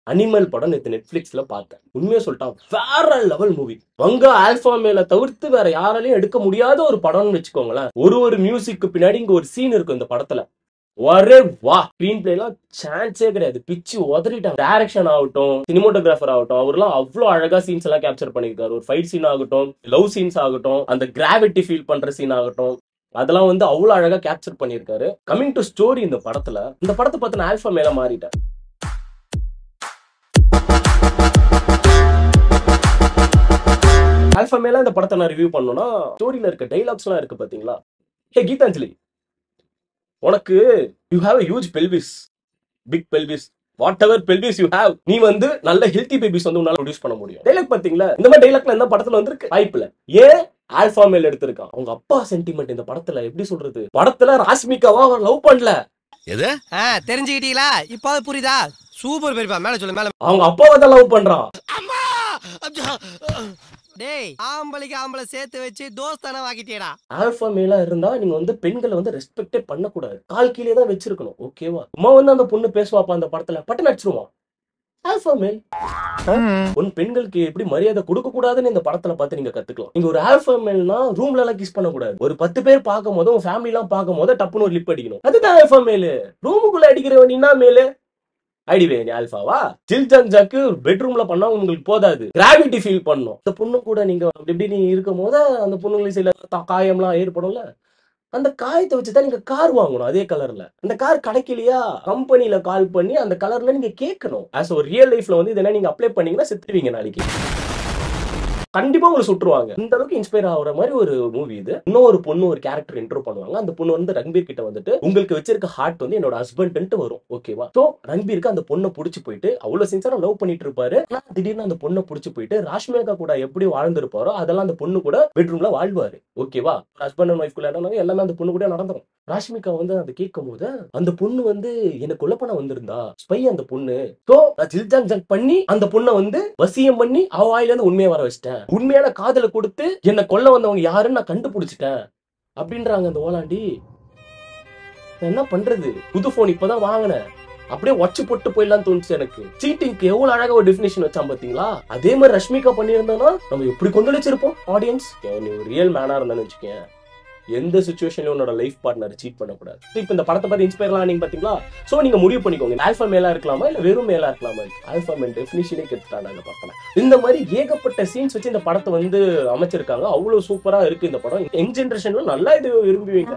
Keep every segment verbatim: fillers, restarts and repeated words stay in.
Animal படம் நேத்து நெட்ஃபிளிக்ஸ்ல பார்த்தேன். உண்மையா சொல்லிட்டா வேற லெவல் மூவி. வங்க ஆல்பா மேல தவிர்த்து வேற யாராலையும் எடுக்க முடியாத ஒரு படம்னு வச்சுக்கோங்களேன். ஒரு ஒரு மியூசிக்கு பின்னாடி இங்க ஒரு சீன் இருக்கும் இந்த படத்துல. ஒரே வா ஸ்கிரீன் பிளே எல்லாம் சான்ஸே கிடையாது. பிச்சு உதறிட்டாங்க. டைரக்ஷன் ஆகட்டும், சினிமோட்டோகிராஃபர் ஆகட்டும், அவர்லாம் அவ்வளவு அழகா சீன்ஸ் எல்லாம் கேப்சர் பண்ணிருக்காரு. ஒரு ஃபைட் சீன் ஆகட்டும், லவ் சீன்ஸ் ஆகட்டும், அந்த கிராவிட்டி ஃபீல் பண்ற சீன் ஆகட்டும், அதெல்லாம் வந்து அவ்வளவு அழகா கேப்சர் பண்ணிருக்காரு. கமிங் டு ஸ்டோரி, இந்த படத்துல இந்த படத்தை பார்த்து நான் ஆல்பா மேல மாறிட்டேன். ஆல்பா மேல இந்த படத்தை நான் ரிவ்யூ பண்ணனும்னா ஸ்டோரியில இருக்க டைலாக்ஸ் எல்லாம் இருக்கு பாத்தீங்களா. ஹே கீதாஞ்சலி, உனக்கு you have a huge pelvis, big pelvis, whatever pelvis you have, நீ வந்து நல்ல ஹெல்தி பேபிஸ் வந்து உன்னால ப்ரொடியூஸ் பண்ண முடியும். டைலாக் பாத்தீங்களா, இந்த மாதிரி டைலாக்ல இந்த படத்துல வந்திருக்கு வாய்ப்புல. ஏன் ஆல்பா மேல் எடுத்திருக்கான். அவங்க அப்பா சென்டிமெண்ட் இந்த படத்துல எப்படி சொல்றது, படத்துல ராஷ்மிகாவா அவர் லவ் பண்ணல. எது தெரிஞ்சுக்கிட்டீங்களா? இப்போ புரியுதா? சூப்பர் பெரியப்பா, மேல சொல்லு மேல. அவங்க அப்பாவை தான் லவ் பண்றான். டேய், ஆம்பளைக்கு ஆம்பளை சேர்த்து வச்சு தோஸ்தான வாக்கிட்டேடா. ஆல்பா மேலா இருந்தா நீங்க வந்து பெண்களை வந்து ரெஸ்பெக்டே பண்ண கூடாது. கால் கீழே தான் வச்சிருக்கணும். ஓகேவா? சும்மா வந்து அந்த பொண்ணு பேசுவாப்பா அந்த படத்துல, பட்டு நடிச்சிருவான். ஆல்பா மேல் உன் பெண்களுக்கு எப்படி மரியாதை கொடுக்க கூடாதுன்னு இந்த படத்துல பார்த்து நீங்க கத்துக்கலாம். நீங்க ஒரு ஆல்பா மேல்னா ரூம்ல எல்லாம் கிஸ் பண்ண கூடாது. ஒரு பத்து பேர் பார்க்கும் போது உங்க ஃபேமிலி எல்லாம் பார்க்கும் போது டப்புன்னு ஒரு லிப் அடிக்கணும். அதுதான் ஆல்பா மேலு. ரூமுக்குள்ள அடிக்கிறவன் என்ன மேலு ஐடிவே நீ ஆல்பாவா? ஜில் ஜங் ஜக்கு பெட்ரூம்ல பண்ணா உங்களுக்கு போதாது, கிராவிட்டி ஃபீல் பண்ணும். அந்த பொண்ணு கூட நீங்க எப்படி நீ இருக்கும் போது அந்த பொண்ணுங்களுக்கு சில காயம்லாம் ஏற்படும்ல, அந்த காயத்தை வச்சுதான் நீங்க கார் வாங்கணும். அதே கலர்ல அந்த கார் கிடைக்கலையா, கம்பெனில கால் பண்ணி அந்த கலர்ல நீங்க கேட்கணும். ஆஸ் ஒரு ரியல் லைஃப்ல வந்து இதெல்லாம் நீங்க அப்ளை பண்ணீங்கன்னா செத்துருவீங்க நாளைக்கு. கண்டிப்பா உங்களை சுட்டுருவாங்க. இந்த அளவுக்கு இன்ஸ்பயர் ஆகுற மாதிரி ஒரு மூவி இது. இன்னும் ஒரு பொண்ணு ஒரு கேரக்டர் இன்ட்ரோ பண்ணுவாங்க. அந்த பொண்ணு வந்து ரன்பீர் கிட்ட வந்துட்டு உங்களுக்கு வச்சிருக்க ஹார்ட் வந்து என்னோட ஹஸ்பண்ட் வரும். ஓகேவா? சோ ரன்பீருக்கு அந்த பொண்ணை புடிச்சு போயிட்டு அவ்வளவு சின்சரா லவ் பண்ணிட்டு இருப்பாரு. ஆனா திடீர்னு அந்த பொண்ணை புடிச்சு போயிட்டு ராஷ்மிகா கூட எப்படி வாழ்ந்திருப்பாரோ அதெல்லாம் அந்த பொண்ணு கூட பெட்ரூம்ல வாழ்வாரு. ஓகேவா? ஹஸ்பண்ட் அண்ட் ஒய்ஃப் குள்ள எல்லாமே அந்த பொண்ணு கூட நடந்துரும். ராஷ்மிகா வந்து அதை கேட்கும் போது அந்த பொண்ணு வந்து எனக்கு கொலை பண்ண வந்திருந்தா ஸ்பை அந்த பொண்ணு. சோ ஜில் ஜங் ஜங் பண்ணி அந்த பொண்ணை வந்து வசியம் பண்ணி அவ வாயில இருந்து உண்மையை வர வச்சிட்டேன். உண்மையான காதலை கொடுத்து என்ன கொல்ல வந்தவங்க யாருன்னு நான் கண்டுபிடிச்சிட்டேன் அப்படின்றாங்க அந்த ஓலாண்டி. என்ன பண்றது, புது போன் இப்பதான் வாங்கினேன், அப்படியே வச்சு போட்டு போயிடலாம் தோணுச்சு எனக்கு. சீட்டிங்க்கு எவ்வளவு அழகா ஒரு டெஃபினிஷன் வச்சான் பாத்தீங்களா. அதே மாதிரி ரஷ்மிகா பண்ணியிருந்தோம்னா நம்ம எப்படி கொந்தளிச்சிருப்போம் ஆடியன்ஸ். நீ ஒரு ரியல் மேனா இருந்தான்னு வச்சுக்கேன், எந்த சிச்சுவேஷன்லயும் உன்னோட லைஃப் பார்ட்னர் சீட் பண்ணக்கூடாது. இப்போ இந்த படத்தை பார்த்து இன்ஸ்பயர்லாம் நீங்க பாத்தீங்களா. சோ நீங்க முடிவு பண்ணிக்கோங்க, ஆல்பா மேலா இருக்கலாமா இல்ல வெறும் மேலா இருக்கலாமா. ஆல்பா மேல் டெஃபினிஷனே கெடுத்துட்டாங்க இந்த படத்துல. இந்த மாதிரி ஏகப்பட்ட சீன்ஸ் வச்சு இந்த படத்தை வந்து அமைச்சிருக்காங்க. அவ்வளவு சூப்பரா இருக்கு இந்த படம். யங் ஜெனரேஷன்ல நல்லா இது விரும்புவீங்க.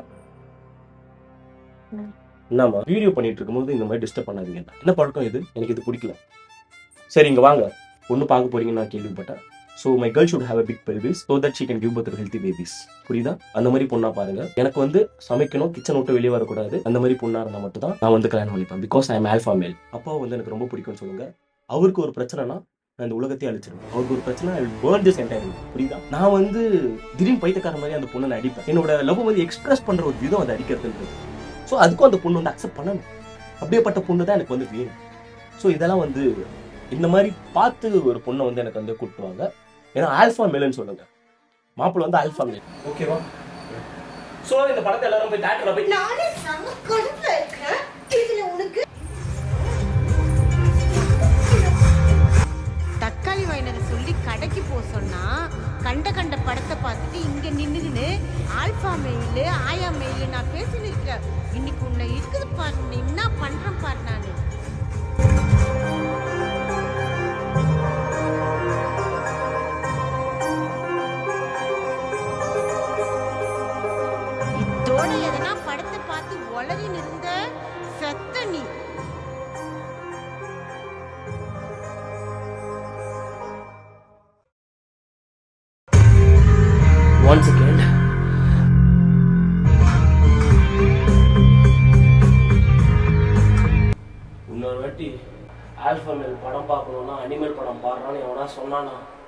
என்னமா வீடியோ பண்ணிட்டு இருக்கும்போது இந்த மாதிரி டிஸ்டர்ப் பண்ணாதீங்க. என்ன பழக்கம் இது, எனக்கு இது பிடிக்கல. சரி இங்க வாங்க, பொண்ணு பார்க்க போறீங்கன்னு நான் கேள்விப்பட்டேன். So my girl should have a big pelvis so that she can give birth to healthy babies. புரியுதா? அந்த மாதிரி பொண்ணா பாருங்க. எனக்கு வந்து சமைக்கணும், கிச்சன் விட்டு வெளியே வரக்கூடாது, அந்த மாதிரி பொண்ணா இருந்தா மட்டும் தான் நான் வந்து கல்யாணம் பண்ணிப்பேன். பிகாஸ் ஐ எம் ஆல்பா மேல். அப்பாவை வந்து எனக்கு ரொம்ப பிடிக்கும்னு சொல்லுங்க. அவருக்கு ஒரு பிரச்சனைனா நான் இந்த உலகத்தையே அழிச்சிருவேன். அவருக்கு ஒரு பிரச்சனை, I will burn this entire world. புரியுதா? நான் வந்து திடீர்னு பைத்தியக்கார மாதிரி அந்த பொண்ணை அடிப்பேன். என்னோட லவ் வந்து எக்ஸ்பிரஸ் பண்ற ஒரு விதம் அதை அடிக்கிறதுன்றது. ஸோ அதுக்கும் அந்த பொண்ணு வந்து அக்செப்ட் பண்ணணும். அப்படியேப்பட்ட பொண்ணு தான் எனக்கு வந்து வேணும். ஸோ இதெல்லாம் வந்து இந்த மாதிரி பார்த்து ஒரு பொண்ணை வந்து எனக்கு வந்து கூட்டுவாங்க. ஏன்னா ஆல்பா மேல்னு சொல்லுங்க, மாப்பிள்ள வந்து ஆல்பா மேல். ஓகேவா? சோ இந்த படத்தை எல்லாரும் போய் தியேட்டர்ல போய் நானே சம கடுப்புல இருக்கேன். இதுல உனக்கு தக்காளி வாங்கினத சொல்லி கடைக்கு போ சொன்னா கண்ட கண்ட படத்தை பார்த்துட்டு இங்க நின்னுன்னு ஆல்பா மேல் ஆயா மேல் நான் பேசிட்டு இருக்கேன். இன்னைக்கு உன்னை இருக்குது பாரு, என்ன பண்றேன் பாரு. நானு இதோட எதனா படத்தை பார்த்து ஒளறி நிறுந்த செத்த நீ. One second. இன்னொரு வாட்டி ஆல்பா மேல் படம் பார்க்கணும்னா அனிமல் படம் பாடுறான்னு எவனா சொன்னானா